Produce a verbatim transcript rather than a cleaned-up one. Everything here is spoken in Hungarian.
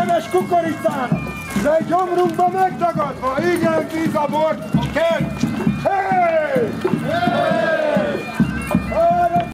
leves kukoricának, de gyomrunkba megdagadva, igen, víz a bort, a kert. Hey! Hey!